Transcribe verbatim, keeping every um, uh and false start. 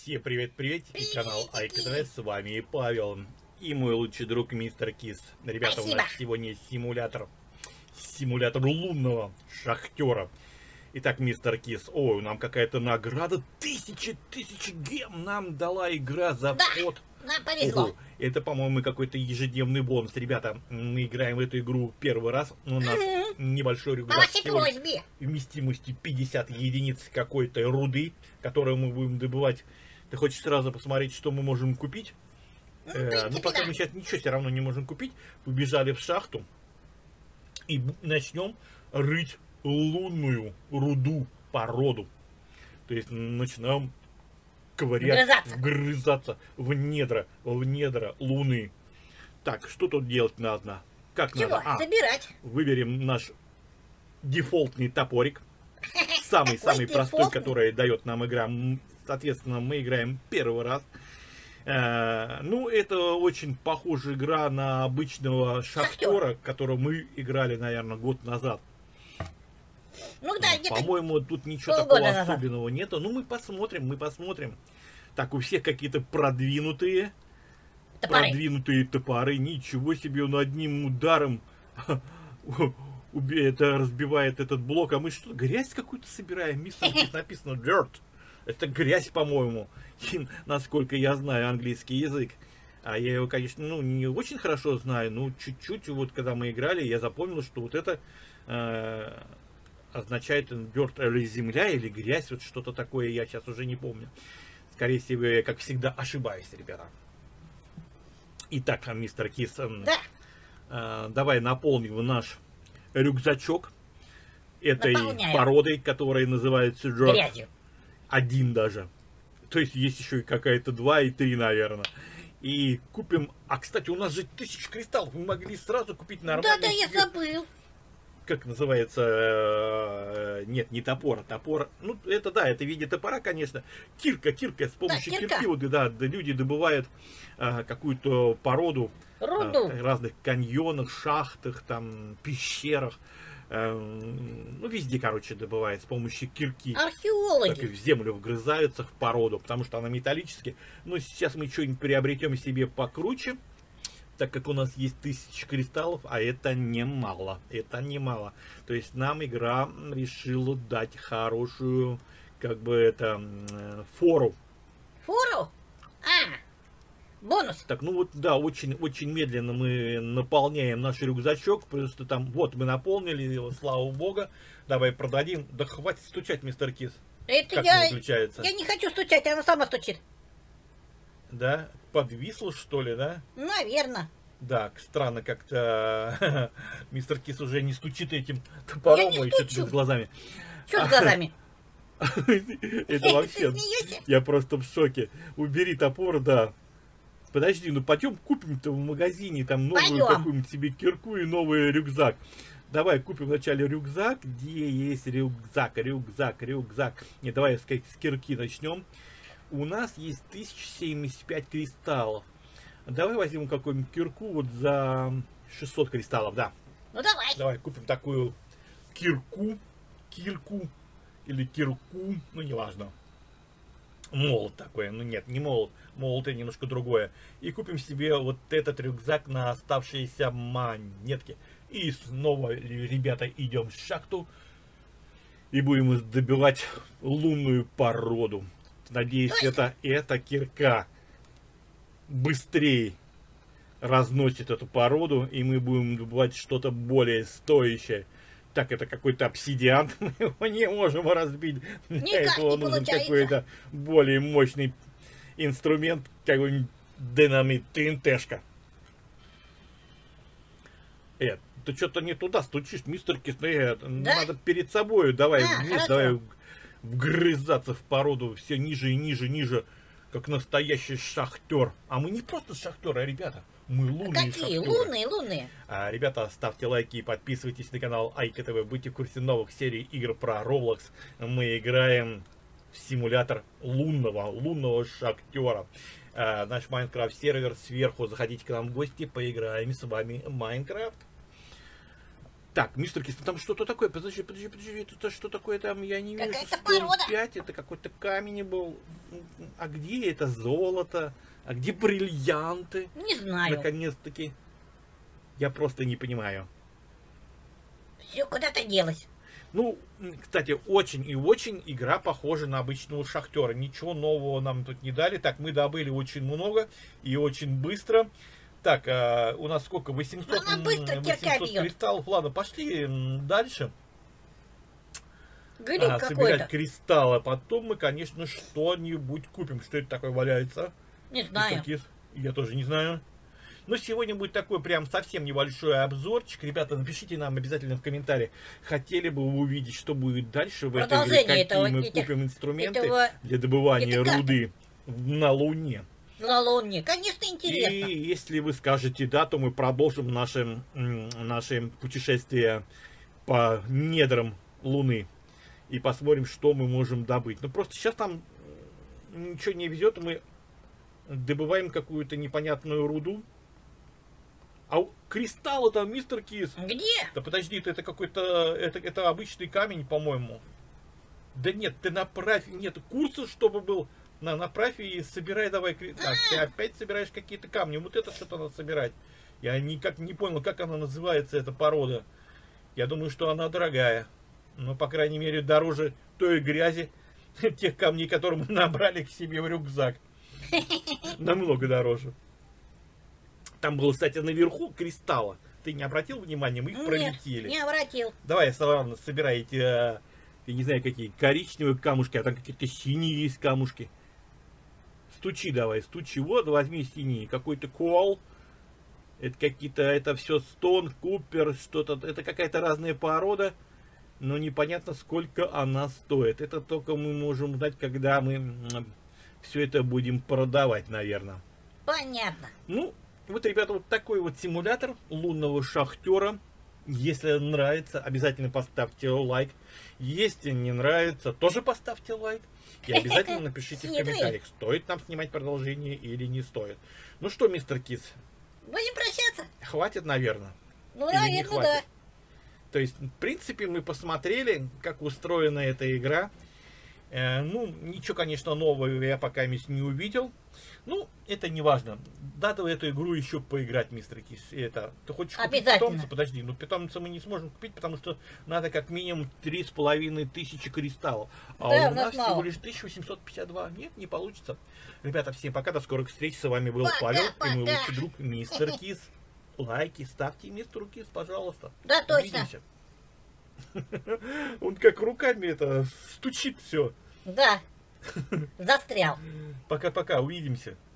Всем привет-привет, канал Приветики. iKTV, с вами Павел и мой лучший друг Мистер Кис. Ребята, Спасибо. у нас сегодня симулятор, симулятор лунного шахтера. Итак, Мистер Кис, ой, нам какая-то награда, тысячи, тысячи гем нам дала игра за Да, вход. нам повезло. Ого, это, по-моему, какой-то ежедневный бонус. Ребята, мы играем в эту игру первый раз, у нас Угу. небольшой По рюкзак вашей всего лишь просьбе. вместимостью пятьдесят единиц какой-то руды, которую мы будем добывать. Ты хочешь сразу посмотреть, что мы можем купить? Ну, в Э, принципе, ну, пока да. мы сейчас ничего все равно не можем купить. Побежали в шахту и б- начнем рыть лунную руду, породу. То есть начинаем ковырять, Вгрызаться. вгрызаться в недра, в недра луны. Так, что тут делать надо? Как Чего? надо? А, Собирать. выберем наш дефолтный топорик. Самый-самый Ой, простой, дефолтный. который дает нам игра. М, Соответственно, мы играем первый раз. Э, Ну, это очень похожая игра на обычного шахтера, которого мы играли, наверное, год назад. Ну да, где-то По-моему, тут ничего полгода такого назад. особенного нету. Ну, мы посмотрим, мы посмотрим. Так, у всех какие-то продвинутые, топоры. продвинутые топоры. Ничего себе, он одним ударом убе- это разбивает этот блок. А мы что, грязь какую-то собираем? Мистер Кит, написано dirt. Это грязь, по-моему. И, насколько я знаю английский язык. А я его, конечно, ну, не очень хорошо знаю, но чуть-чуть, вот когда мы играли, я запомнил, что вот это э, означает dirt, или земля, или грязь, вот что-то такое, я сейчас уже не помню. Скорее всего, я, как всегда, ошибаюсь, ребята. Итак, мистер Кис, э, Да, э, давай наполним наш рюкзачок этой Наполняем. породой, которая называется dirt. грязью. Один даже. То есть есть еще и какая-то два и три, наверное. И купим... А, кстати, у нас же тысяча кристаллов. Мы могли сразу купить нормальный... Да-да, я себе- забыл. Как называется? э, Нет, не топор. Топор... Ну, это да, это в виде топора, конечно. Кирка, кирка. С помощью кирка. кирки вот, да, да, люди добывают э, какую-то породу э, Руду. в разных каньонах, шахтах, там, пещерах. Э, Ну, везде, короче, добывают с помощью кирки. Так и Археологи. в землю вгрызаются в породу, потому что она металлическая. Но сейчас мы что-нибудь приобретем себе покруче, так как у нас есть тысяча кристаллов, а это немало. Это немало. То есть нам игра решила дать хорошую, как бы это, м, фору. Фуру. А, бонус. Так, ну вот, да, очень-очень медленно мы наполняем наш рюкзачок. Просто там, вот, мы наполнили его, слава богу. Давай продадим. Да хватит стучать, мистер Кис. Это Как я... не выключается? Я не хочу стучать, она сама стучит. Да? Подвисло, что ли, да? Наверное. Да, странно как-то мистер Кис уже не стучит этим топором, Я не ой, что-то стучу. с глазами. Что с глазами? Это вообще, Ты смеешься? я просто в шоке. Убери топор, да. Подожди, ну пойдем купим-то в магазине там новую Пойдем. какую-нибудь себе кирку и новый рюкзак. Давай купим вначале рюкзак. Где есть рюкзак, рюкзак, рюкзак. Не, давай с, с кирки начнем. У нас есть тысяча семьдесят пять кристаллов. Давай возьмем какую-нибудь кирку вот за шестьсот кристаллов, да. Ну давай. Давай купим такую кирку, кирку или кирку, ну неважно. Молот такой, ну нет, не молот, молот это немножко другое. И купим себе вот этот рюкзак на оставшиеся монетки. И снова, ребята, идем в шахту и будем добивать лунную породу. Надеюсь, Точно. это, эта кирка быстрее разносит эту породу, и мы будем добывать что-то более стоящее. Так, это какой-то обсидиан, мы его не можем разбить. Для Никак этого не нужен получается. какой-то более мощный инструмент, какой-нибудь динамит, ТНТшка. Э, ты что-то не туда стучишь, мистер Кис, э, надо перед собой, давай, А, вниз, хорошо. давай вгрызаться в породу все ниже и ниже, ниже, как настоящий шахтер. А мы не просто шахтеры, а, ребята, мы лунные Какие? шахтеры. Лунные, лунные. А, ребята, ставьте лайки и подписывайтесь на канал iKTV, будьте в курсе новых серий игр про Roblox. Мы играем в симулятор лунного, лунного шахтера. А, наш Майнкрафт сервер сверху, заходите к нам в гости, поиграем с вами в Майнкрафт. Так, мистер Кис, там что-то такое, подожди, подожди, подожди, это что такое там, я не вижу, Какая-то сто порода. пять, это какой-то камень был. а где это золото? А где бриллианты? Не знаю. Наконец-таки. Я просто не понимаю. Все куда-то делось. Ну, кстати, очень и очень игра похожа на обычного шахтера. Ничего нового нам тут не дали. Так, мы добыли очень много и очень быстро. Так, а у нас сколько? восемьсот, Она быстро кирка восемьсот бьет. кристаллов. Ладно, пошли дальше. Глюк А, какой-то. собирать кристаллы. Потом мы, конечно, что-нибудь купим. Что это такое валяется? Не знаю. Мистер Кис? Я тоже не знаю. Но сегодня будет такой прям совсем небольшой обзорчик. Ребята, напишите нам обязательно в комментариях, хотели бы вы увидеть, что будет дальше в этой игре, Продолжение какие этого, мы этих- купим инструменты этого- для добывания этой карты. руды на Луне. На Луне. Конечно, интересно. И если вы скажете да, то мы продолжим наше, м, наше путешествие по недрам Луны и посмотрим, что мы можем добыть. Ну просто сейчас там ничего не везет, мы добываем какую-то непонятную руду. А у- кристаллы там, мистер Кис. Где? Да подожди, это, это какой-то, это, это обычный камень, по-моему. Да нет, ты направь, нет, курса, чтобы был, на, направь и собирай давай. кри- Так, ты опять собираешь какие-то камни, вот это что-то надо собирать. Я никак не понял, как она называется, эта порода. Я думаю, что она дорогая. Ну, по крайней мере, дороже той грязи, тех камней, которые мы набрали к себе в рюкзак. Намного дороже. Там было, кстати, наверху кристалла. Ты не обратил внимания? Мы их Нет, пролетели. не обратил. Давай, ладно, собирай эти, э, я не знаю, какие коричневые камушки, а там какие-то синие есть камушки. Стучи давай, стучи. Вот, возьми синие. Какой-то кол. Это какие-то, это все стон, купер, что-то. Это какая-то разная порода. Но непонятно, сколько она стоит. Это только мы можем узнать, когда мы все это будем продавать, наверное. Понятно. Ну, вот, ребята, вот такой вот симулятор лунного шахтера. Если нравится, обязательно поставьте лайк. Если не нравится, тоже поставьте лайк. И обязательно напишите в Хитрый. комментариях, стоит нам снимать продолжение или не стоит. Ну что, мистер Кис, Будем прощаться? хватит, наверное. Ну, Или не наверное, да. хватит? То есть, в принципе, мы посмотрели, как устроена эта игра. Э, ну, ничего, конечно, нового я пока не увидел. Ну, это не важно. Надо в эту игру еще поиграть, мистер Кис. Это, ты хочешь купить Обязательно. питомца? Подожди, ну питомца мы не сможем купить, потому что надо как минимум три с половиной тысячи кристаллов. А Да, у у нас нас всего мало. лишь тысяча восемьсот пятьдесят два. Нет, не получится. Ребята, всем пока, до скорых встреч. С вами был Пока, Павел и мой пока. лучший друг мистер Кис. Лайки ставьте мистеру Кис, пожалуйста. Да, точно. Увидимся. Он как руками это стучит все. Да. Застрял. Пока-пока, увидимся.